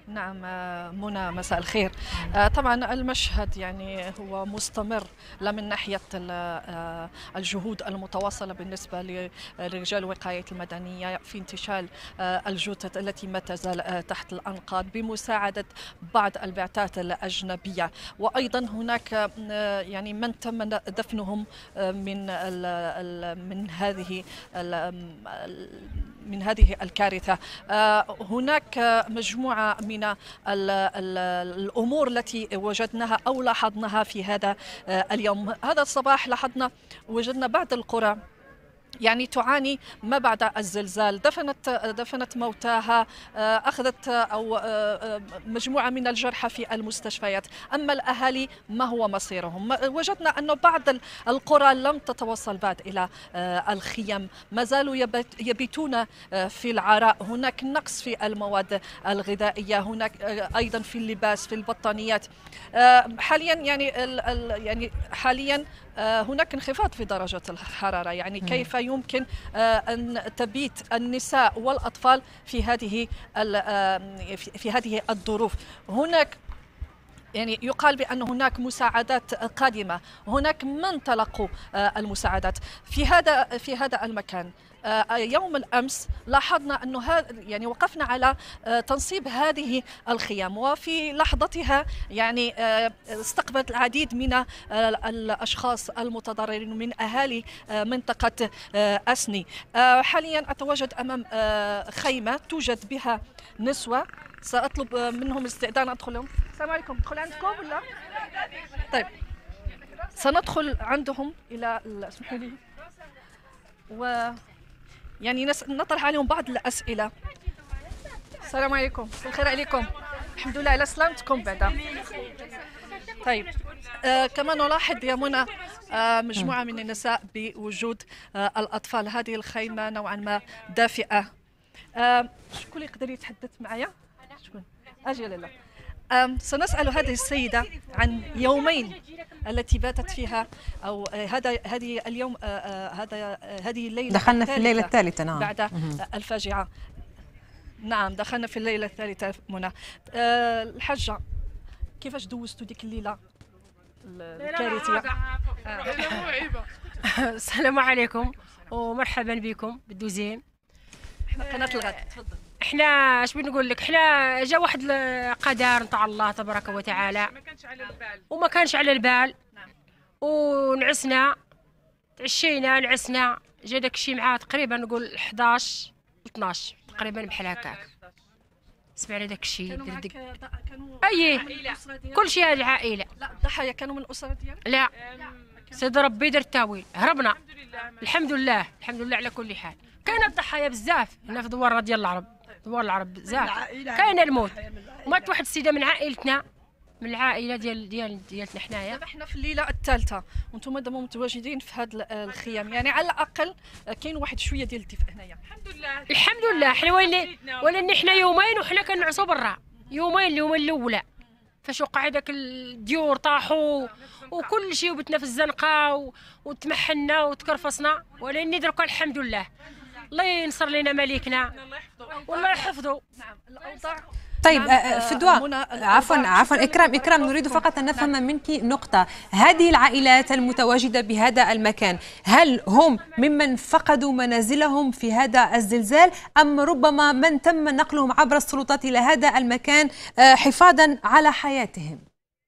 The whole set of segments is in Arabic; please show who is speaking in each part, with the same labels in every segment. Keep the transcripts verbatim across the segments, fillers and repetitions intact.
Speaker 1: نعم. آه، منى مساء الخير. آه، طبعا المشهد يعني هو مستمر، لا من ناحية ال- آه، الجهود المتواصلة بالنسبة لرجال الوقاية المدنية في انتشال آه، الجثث التي ما تزال آه، تحت الأنقاض بمساعدة بعض البعثات الأجنبية، وأيضا هناك آه، يعني من تم دفنهم آه، من ال- ال- من هذه ال- من هذه الكارثة. آه، هناك مجموعة من ال ال الأمور التي وجدناها أو لاحظناها في هذا آه، اليوم. هذا الصباح لاحظنا وجدنا بعض القرى يعني تعاني ما بعد الزلزال، دفنت دفنت موتاها، آه، اخذت او آه، آه، مجموعه من الجرحى في المستشفيات. اما الاهالي ما هو مصيرهم؟ ما- وجدنا انه بعض ال- القرى لم تتوصل بعد الى آه، الخيم، ما زالوا يبت- يبيتون آه، في العراء. هناك نقص في المواد الغذائيه، هناك آه، ايضا في اللباس، في البطانيات. آه، حاليا يعني ال- ال- يعني حاليا آه، هناك انخفاض في درجة الحرارة، يعني كيف يمكن آه، أن تبيت النساء والأطفال في هذه ال- آه، في في هذه الظروف؟ هناك يعني يقال بأن هناك مساعدات قادمة، هناك من تلقوا آه، المساعدات في هذا في هذا المكان. آه، يوم الأمس لاحظنا أنه هذا يعني وقفنا على آه، تنصيب هذه الخيام، وفي لحظتها يعني آه، استقبلت العديد من آه، الأشخاص المتضررين من أهالي آه، منطقة آه، أسني. آه، حاليا أتواجد أمام آه، خيمة توجد بها نسوة، سأطلب منهم استئذان أدخل لهم. السلام عليكم، ندخل عندكم ولا؟ طيب، سندخل عندهم إلى ال- اسمحوا لي، و يعني نس... نطرح عليهم بعض الأسئلة. السلام عليكم، الخير عليكم، الحمد لله على سلامتكم بعدا. طيب، آه كما نلاحظ يا منى آه مجموعة من النساء بوجود آه الأطفال. هذه الخيمة نوعا ما دافئة. آه شكون يقدر يتحدث معايا؟ شكون؟ أجي لاله. أم، سنسأل هذه السيدة عن يومين التي باتت فيها، أو آه، هذا هذه اليوم آه، آه، هذا آه، هذه الليلة
Speaker 2: دخلنا في الليلة الثالثة. نعم.
Speaker 1: بعد آه، الفاجعة. نعم، دخلنا في الليلة الثالثة. منى، آه، الحجة، كيفاش دوزتوا ديك الليلة الكارثية؟
Speaker 3: السلام عليكم ومرحبا بكم بالدوزين.
Speaker 1: احنا قناة الغد، تفضل.
Speaker 3: احنا اش بنقول لك، احنا جا واحد القدر نتاع الله تبارك وتعالى،
Speaker 4: ما كانش على البال
Speaker 3: وما كانش على البال.
Speaker 1: نعم.
Speaker 3: ونعسنا، تعشينا، نعسنا، جا داك الشيء معاه تقريبا نقول حداش اثناش تقريبا بحال هكاك. سمعنا داك الشيء
Speaker 1: كانوا معك
Speaker 3: ديك
Speaker 1: ض- كانوا
Speaker 3: اي
Speaker 1: من الأسرة ديالك؟
Speaker 3: كل شيء هذه العائله.
Speaker 1: لا، الضحايا كانوا من الأسرة ديالك؟
Speaker 3: لا، سيد ربي دار التاويل، هربنا
Speaker 4: الحمد لله.
Speaker 3: الحمد لله الحمد لله على كل حال. كاين الضحايا بزاف هنا في دوار ديال العرب، دوار العرب بزاف كاين الموت. مات واحد السيده من عائلتنا، من العائله ديال ديال ديالتنا حنايا.
Speaker 1: دابا حنا في الليله الثالثه وانتم دابا متواجدين في هذا الخيام، يعني على الاقل كاين واحد شويه ديال الدفء هنايا.
Speaker 4: الحمد لله.
Speaker 3: الحمد لله. حنا ولينا ولينا حنا يومين وحنا كنعسوا برا، يومين اليومين الاولى فاش وقع هذاك الديور طاحوا وكل شيء، وبتنا في الزنقه و... وتمحنا وتكرفصنا، ولكن دركا الحمد لله. الله ينصر لنا مليكنا والله يحفظه.
Speaker 1: نعم، الاوضاع.
Speaker 2: طيب
Speaker 1: نعم،
Speaker 2: آه، فدوى،
Speaker 1: منى،
Speaker 2: عفوا
Speaker 1: الأوضاع
Speaker 2: عفوا
Speaker 1: شكراً
Speaker 2: إكرام
Speaker 1: لكم.
Speaker 2: إكرام نريد فقط أن نفهم
Speaker 1: نعم.
Speaker 2: منك نقطة. هذه العائلات المتواجدة بهذا المكان، هل هم ممن فقدوا منازلهم في هذا الزلزال، أم ربما من تم نقلهم عبر السلطات إلى هذا المكان آه، حفاظا على حياتهم؟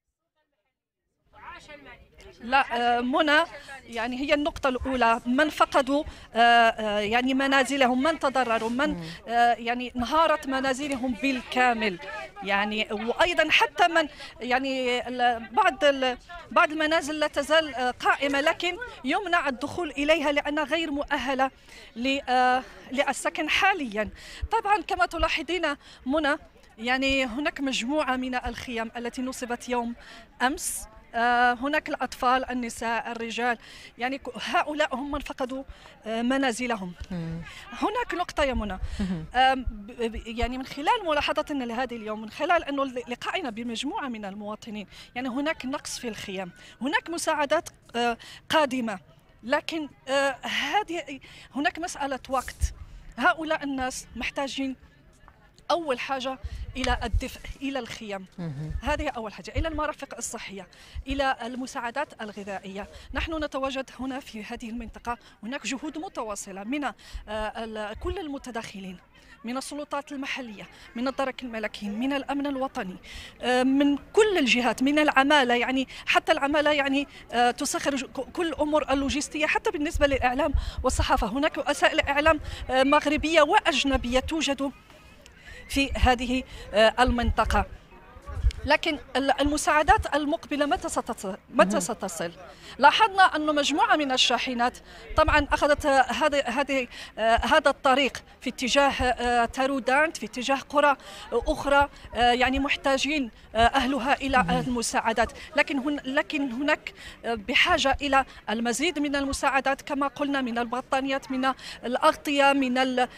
Speaker 1: لا، آه، منى، يعني هي النقطة الأولى من فقدوا آه، آه، يعني منازلهم، من تضرروا، من آه، يعني انهارت منازلهم بالكامل، يعني وأيضا حتى من يعني ال- بعض ال- بعض المنازل لا تزال آه، قائمة، لكن يمنع الدخول إليها لأنها غير مؤهلة ل- آه، للسكن حاليا. طبعا كما تلاحظين منى، يعني هناك مجموعة من الخيام التي نصبت يوم أمس. آه، هناك الأطفال، النساء، الرجال، يعني ك- هؤلاء هم من فقدوا آه، منازلهم. هناك نقطة يا منى، آم، ب- ب- يعني من خلال ملاحظتنا لهذه اليوم، من خلال أنه لقائنا بمجموعة من المواطنين، يعني هناك نقص في الخيام، هناك مساعدات آه، قادمة، لكن آه، هذه هناك مسألة وقت. هؤلاء الناس محتاجين أول حاجة إلى الدفء، إلى الخيام، هذه أول حاجة، إلى المرافق الصحية، إلى المساعدات الغذائية. نحن نتواجد هنا في هذه المنطقة، هناك جهود متواصلة من كل المتداخلين، من السلطات المحلية، من الدرك الملكي، من الأمن الوطني، من كل الجهات، من العمالة، يعني حتى العمالة يعني تسخر كل الأمور اللوجستية، حتى بالنسبة للإعلام والصحافة. هناك وسائل إعلام مغربية وأجنبية توجد في هذه المنطقة، لكن المساعدات المقبلة متى ستصل؟ متى ستصل؟ لاحظنا أن مجموعة من الشاحنات طبعا أخذت هذا هذه هذا الطريق في اتجاه تارودانت، في اتجاه قرى أخرى يعني محتاجين أهلها إلى المساعدات، لكن هن لكن هناك بحاجة إلى المزيد من المساعدات كما قلنا، من البطانيات، من الأغطية، من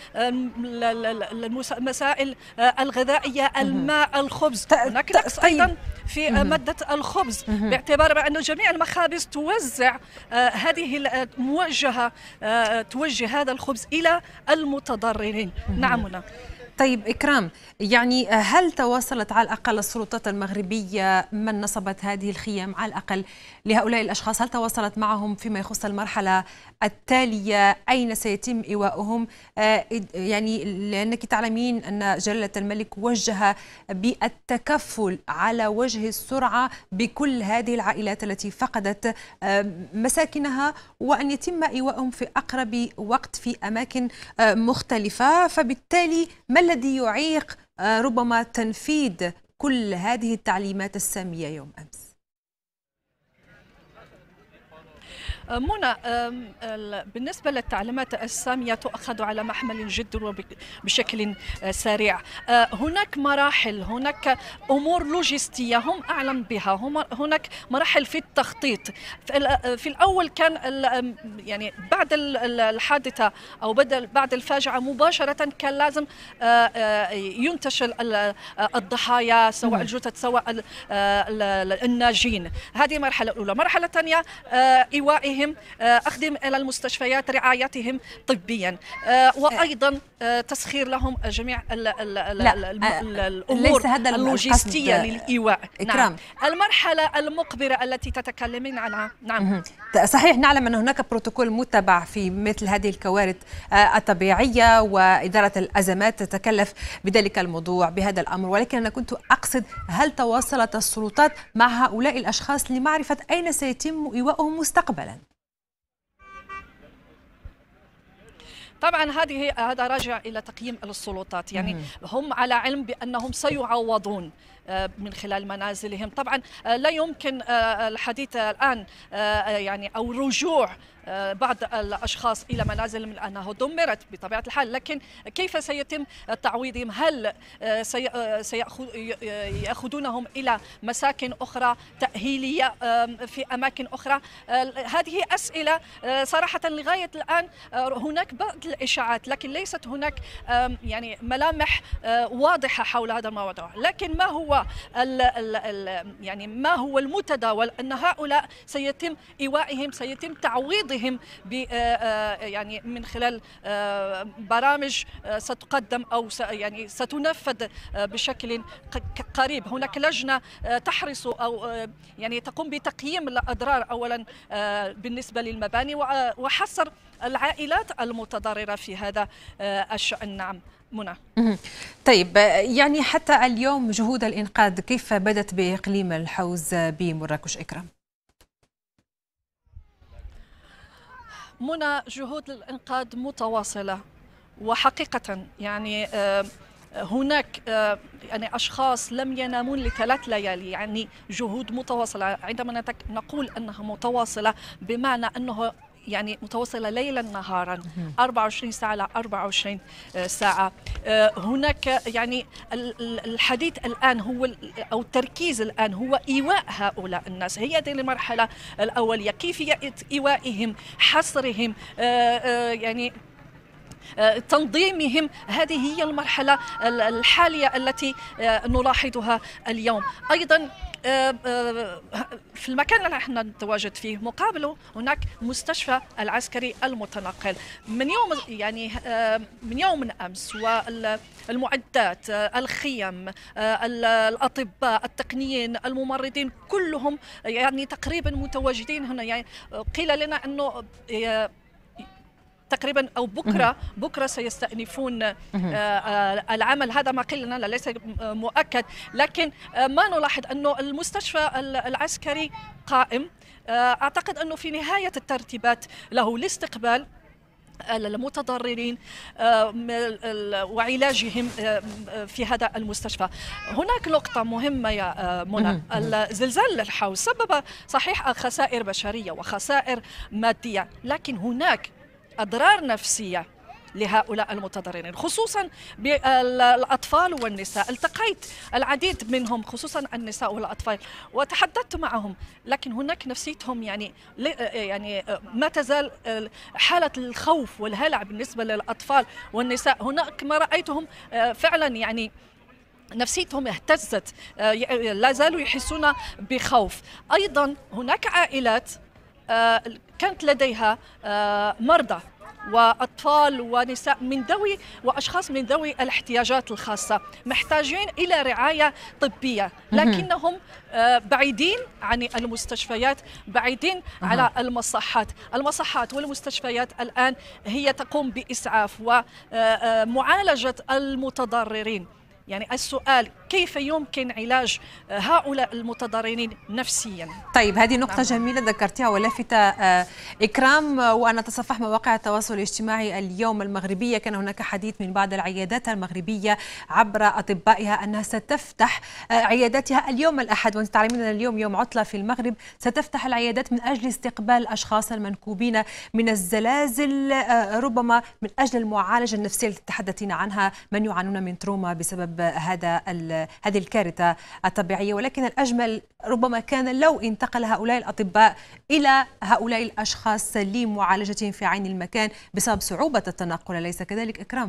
Speaker 1: المسائل الغذائية، الماء، الخبز. هناك نقص أيضا في مادة الخبز، باعتبار أن جميع المخابز توزع آه هذه الموجهة آه توجه هذا الخبز إلى المتضررين. نعم هنا.
Speaker 2: طيب إكرام، يعني هل تواصلت على الأقل السلطات المغربية من نصبت هذه الخيام على الأقل لهؤلاء الأشخاص، هل تواصلت معهم فيما يخص المرحلة التالية؟ أين سيتم إيواؤهم؟ آه يعني لأنك تعلمين أن جلالة الملك وجه بالتكفل على وجه السرعة بكل هذه العائلات التي فقدت آه مساكنها، وأن يتم إيواؤهم في أقرب وقت في أماكن آه مختلفة، فبالتالي ما الذي يعيق ربما تنفيذ كل هذه التعليمات السامية يوم أمس؟
Speaker 1: منى، بالنسبة للتعليمات السامية تؤخذ على محمل جد بشكل سريع. هناك مراحل، هناك أمور لوجستية هم أعلم بها، هم هناك مراحل في التخطيط. في الأول كان يعني بعد الحادثة أو بعد الفاجعة مباشرة كان لازم ينتشل الضحايا، سواء الجثث سواء الناجين. هذه المرحلة الأولى. المرحلة الثانية إيوائهم، أخذهم إلى المستشفيات، رعايتهم طبيا، وأيضا تسخير لهم جميع ال ال ال الأمور اللوجستية للإيواء.
Speaker 2: نعم.
Speaker 1: المرحلة المقبلة التي تتكلمين عنها. نعم
Speaker 2: صحيح، نعلم أن هناك بروتوكول متبع في مثل هذه الكوارث الطبيعية، وإدارة الأزمات تتكلف بذلك الموضوع بهذا الأمر، ولكن أنا كنت أقصد هل تواصلت السلطات مع هؤلاء الأشخاص لمعرفة أين سيتم إيواؤهم مستقبلا؟
Speaker 1: طبعا هذه هذا راجع الى تقييم السلطات، يعني هم على علم بانهم سيعوضون من خلال منازلهم. طبعا لا يمكن الحديث الان يعني او رجوع بعض الأشخاص إلى منازلهم لأنها دمرت بطبيعة الحال، لكن كيف سيتم تعويضهم؟ هل سيأخذونهم إلى مساكن أخرى تأهيلية في أماكن أخرى؟ هذه أسئلة صراحة لغاية الآن هناك بعض الإشاعات، لكن ليست هناك يعني ملامح واضحة حول هذا الموضوع. لكن ما هو ال ال يعني ما هو المتداول أن هؤلاء سيتم إيوائهم، سيتم تعويضهم ب يعني من خلال برامج ستقدم او يعني ستنفذ بشكل قريب. هناك لجنه تحرص او يعني تقوم بتقييم الاضرار اولا بالنسبه للمباني وحصر العائلات المتضرره في هذا الشأن. نعم منى.
Speaker 2: طيب، يعني حتى اليوم جهود الانقاذ كيف بدت باقليم الحوز بمراكش إكرام؟
Speaker 1: منى، جهود الإنقاذ متواصلة، وحقيقة يعني هناك يعني أشخاص لم ينامون لثلاث ليالي، يعني جهود متواصلة. عندما نقول أنها متواصلة بمعنى أنه يعني متواصلة ليلا نهارا، أربعة وعشرين ساعة ل أربعة وعشرين ساعة. هناك يعني الحديث الآن هو أو التركيز الآن هو إيواء هؤلاء الناس. هي هذه المرحلة الأولية، كيفية إيوائهم، حصرهم، يعني تنظيمهم. هذه هي المرحلة الحالية التي نلاحظها اليوم. أيضا في المكان اللي احنا نتواجد فيه مقابله هناك مستشفى العسكري المتنقل. من يوم يعني من يوم من امس والمعدات، الخيم، الاطباء، التقنيين، الممرضين كلهم يعني تقريبا متواجدين هنا. يعني قيل لنا انه تقريبا او بكره بكره سيستأنفون العمل. هذا ما قيل لنا، ليس مؤكد، لكن ما نلاحظ انه المستشفى العسكري قائم. اعتقد انه في نهايه الترتيبات له لاستقبال المتضررين وعلاجهم في هذا المستشفى. هناك نقطة مهمة يا منى، الزلزال الحوس سبب صحيح خسائر بشرية وخسائر مادية، لكن هناك أضرار نفسية لهؤلاء المتضررين، خصوصا بالأطفال والنساء. التقيت العديد منهم خصوصا النساء والأطفال وتحدثت معهم، لكن هناك نفسيتهم يعني يعني ما تزال حالة الخوف والهلع بالنسبة للأطفال والنساء. هناك ما رأيتهم فعلا يعني نفسيتهم اهتزت، لا زالوا يحسون بخوف. أيضا هناك عائلات كانت لديها مرضى وأطفال ونساء من ذوي وأشخاص من ذوي الاحتياجات الخاصة محتاجين إلى رعاية طبية، لكنهم بعيدين عن المستشفيات، بعيدين على المصحات. المصحات والمستشفيات الآن هي تقوم بإسعاف ومعالجة المتضررين. يعني السؤال كيف يمكن علاج هؤلاء المتضررين نفسيا؟
Speaker 2: طيب هذه نقطة جميلة ذكرتها ولافتة إكرام. وأنا أتصفح مواقع التواصل الاجتماعي اليوم المغربية، كان هناك حديث من بعض العيادات المغربية عبر أطبائها أنها ستفتح عياداتها اليوم الأحد، وأنت تعلمين أن اليوم يوم عطلة في المغرب، ستفتح العيادات من أجل استقبال الأشخاص المنكوبين من الزلازل، ربما من أجل المعالجة النفسية التي تحدثين عنها، من يعانون من تروما بسبب هذا هذه الكارثة الطبيعية. ولكن الأجمل ربما كان لو انتقل هؤلاء الأطباء إلى هؤلاء الأشخاص لمعالجتهم في عين المكان بسبب صعوبة التنقل، أليس كذلك إكرام؟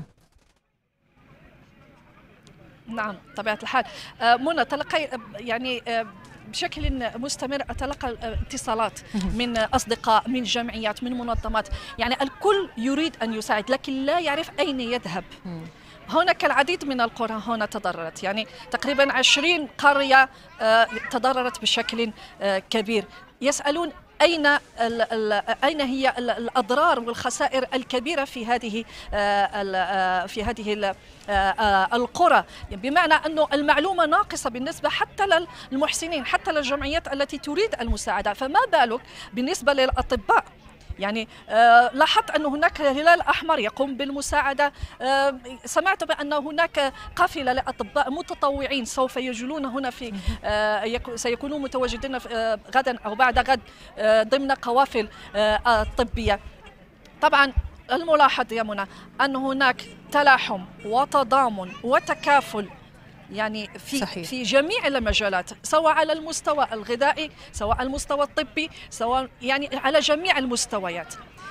Speaker 1: نعم طبيعة الحال. منى تلقي يعني بشكل مستمر أتلقى اتصالات من أصدقاء، من جمعيات، من منظمات، يعني الكل يريد أن يساعد لكن لا يعرف أين يذهب. هناك العديد من القرى هنا تضررت، يعني تقريبا عشرين قرية تضررت بشكل كبير. يسألون أين أين هي الأضرار والخسائر الكبيرة في هذه في هذه القرى، بمعنى أنه المعلومة ناقصة بالنسبة حتى للمحسنين، حتى للجمعيات التي تريد المساعدة، فما بالك بالنسبة للأطباء. يعني آه لاحظت أن هناك الهلال الأحمر يقوم بالمساعدة. آه سمعت بأن هناك قافلة لأطباء متطوعين سوف يجولون هنا في آه سيكونوا متواجدين آه غدا أو بعد غد آه ضمن قوافل آه الطبية. طبعا الملاحظ يا منى أن هناك تلاحم وتضامن وتكافل يعني في صحيح. في جميع المجالات، سواء على المستوى الغذائي، سواء على المستوى الطبي، سواء يعني على جميع المستويات.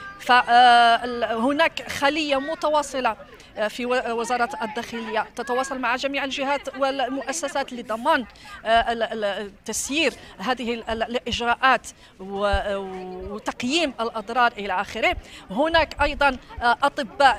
Speaker 1: فهناك خلية متواصلة في وزارة الداخلية تتواصل مع جميع الجهات والمؤسسات لضمان تسيير هذه الإجراءات وتقييم الأضرار إلى آخره. هناك أيضا أطباء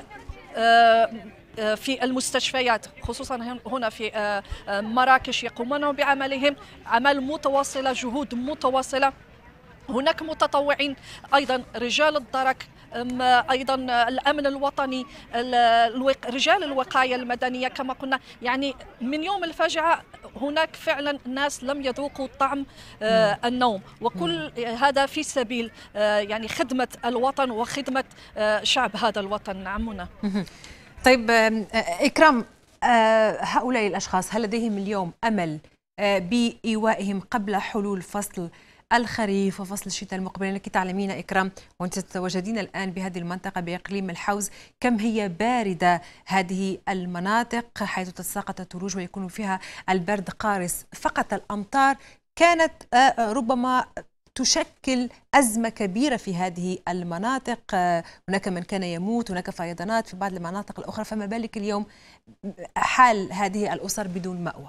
Speaker 1: في المستشفيات خصوصا هنا في مراكش يقومون بعملهم، عمل متواصلة، جهود متواصلة. هناك متطوعين أيضا، رجال الدرك، أيضا الأمن الوطني، رجال الوقاية المدنية كما قلنا. يعني من يوم الفاجعة هناك فعلا ناس لم يذوقوا طعم النوم، وكل هذا في سبيل يعني خدمة الوطن وخدمة شعب هذا الوطن. نعمنا.
Speaker 2: طيب إكرام، هؤلاء الأشخاص هل لديهم اليوم أمل بإيوائهم قبل حلول فصل الخريف وفصل الشتاء المقبل؟ لك تعلمين إكرام وأنت تتواجدين الآن بهذه المنطقة بإقليم الحوز كم هي باردة هذه المناطق، حيث تتساقط الثلوج ويكون فيها البرد قارس. فقط الأمطار كانت ربما تشكل أزمة كبيرة في هذه المناطق. هناك من كان يموت، هناك فيضانات في بعض المناطق الأخرى، فما بالك اليوم حال هذه الأسر بدون مأوى؟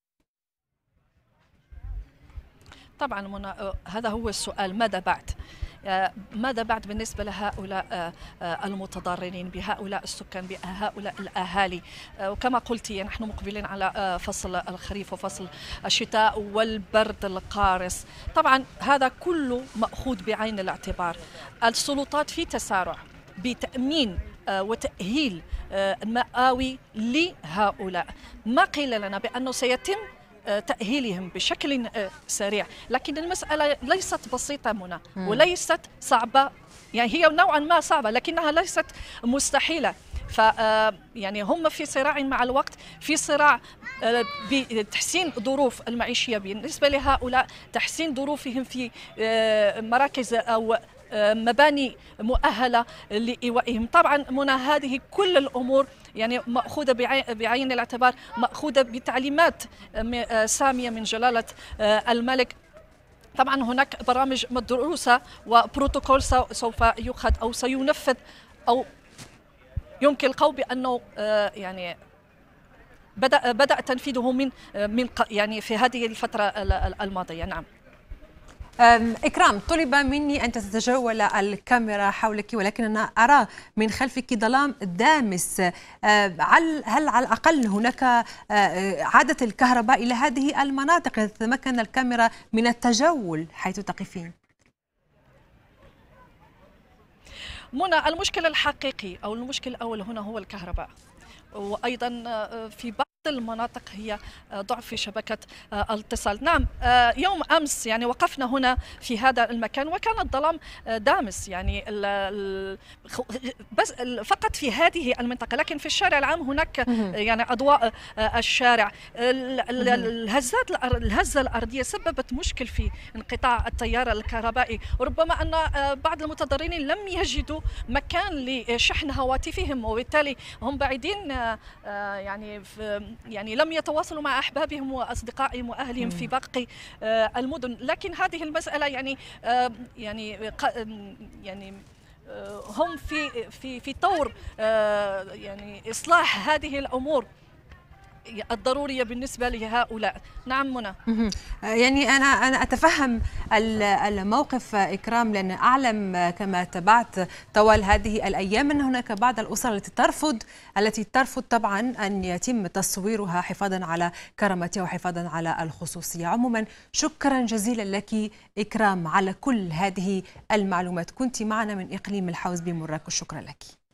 Speaker 1: طبعا منى، هذا هو السؤال، ماذا بعد؟ ماذا بعد بالنسبة لهؤلاء المتضررين، بهؤلاء السكان، بهؤلاء الأهالي؟ وكما قلت نحن مقبلين على فصل الخريف وفصل الشتاء والبرد القارس. طبعا هذا كله مأخوذ بعين الاعتبار. السلطات في تسارع بتأمين وتأهيل مآوي لهؤلاء. ما قيل لنا بأنه سيتم تأهيلهم بشكل سريع، لكن المسألة ليست بسيطة منى، وليست صعبة، يعني هي نوعا ما صعبة لكنها ليست مستحيلة. ف يعني هم في صراع مع الوقت، في صراع بتحسين ظروف المعيشية بالنسبة لهؤلاء، تحسين ظروفهم في مراكز أو مباني مؤهلة لإيوائهم. طبعا منى هذه كل الأمور يعني مأخوذة بعين الاعتبار، مأخوذة بتعليمات سامية من جلالة الملك. طبعا هناك برامج مدروسة وبروتوكول سوف يؤخذ أو سينفذ، أو يمكن القول بأنه يعني بدأ بدأ تنفيذه من من يعني في هذه الفترة الماضية. نعم.
Speaker 2: إكرام، طلب مني أن تتجول الكاميرا حولك، ولكن أنا أرى من خلفك ظلام دامس. هل على الأقل هناك عادة الكهرباء إلى هذه المناطق تتمكن الكاميرا من التجول حيث تقفين؟
Speaker 1: منى، المشكل الحقيقي أو المشكل الأول هنا هو الكهرباء، وأيضا في بعض المناطق هي ضعف في شبكة الاتصال. نعم، يوم أمس يعني وقفنا هنا في هذا المكان وكان الظلام دامس، يعني بس فقط في هذه المنطقة، لكن في الشارع العام هناك يعني أضواء الشارع. الهزات الهزة الأرضية سببت مشكل في انقطاع التيار الكهربائي، وربما أن بعض المتضررين لم يجدوا مكان لشحن هواتفهم، وبالتالي هم بعيدين يعني في يعني لم يتواصلوا مع أحبابهم وأصدقائهم وأهلهم في باقي المدن. لكن هذه المسألة يعني يعني يعني هم في في في طور يعني إصلاح هذه الأمور الضرورية بالنسبة لهؤلاء. نعم منى.
Speaker 2: يعني أنا أنا أتفهم الموقف إكرام، لأن أعلم كما تابعت طوال هذه الأيام أن هناك بعض الأسر التي ترفض التي ترفض طبعا أن يتم تصويرها حفاظا على كرامتها وحفاظا على الخصوصية. عموما شكرا جزيلا لك إكرام على كل هذه المعلومات، كنت معنا من إقليم الحوز بمراكش، شكرا لك.